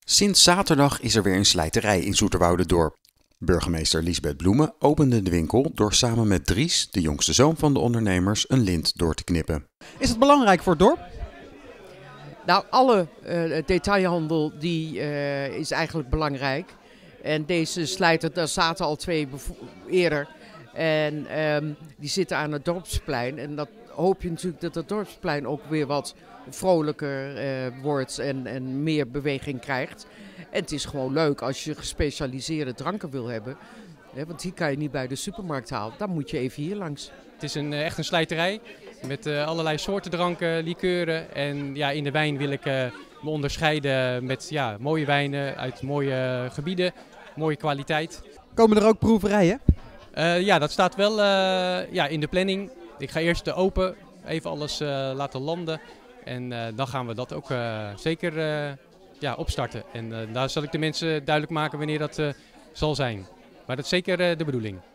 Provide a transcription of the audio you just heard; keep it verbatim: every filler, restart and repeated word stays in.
Sinds zaterdag is er weer een slijterij in Zoeterwoude-dorp. Burgemeester Liesbeth Bloemen opende de winkel door samen met Dries, de jongste zoon van de ondernemers, een lint door te knippen. Is het belangrijk voor het dorp? Nou, alle uh, detailhandel die, uh, is eigenlijk belangrijk. En deze slijter, daar zaten al twee eerder. En um, die zitten aan het dorpsplein. En dat hoop je natuurlijk dat het dorpsplein ook weer wat vrolijker uh, wordt en, en meer beweging krijgt. En het is gewoon leuk als je gespecialiseerde dranken wil hebben. Hè, want die kan je niet bij de supermarkt halen. Dan moet je even hier langs. Het is een, echt een slijterij met uh, allerlei soorten dranken, likeuren. En ja, in de wijn wil ik uh, me onderscheiden met ja, mooie wijnen uit mooie gebieden, mooie kwaliteit. Komen er ook proeverijen? Uh, ja, dat staat wel uh, ja, in de planning. Ik ga eerst de open even alles uh, laten landen. En uh, dan gaan we dat ook uh, zeker uh, ja, opstarten. En uh, daar zal ik de mensen duidelijk maken wanneer dat uh, zal zijn. Maar dat is zeker uh, de bedoeling.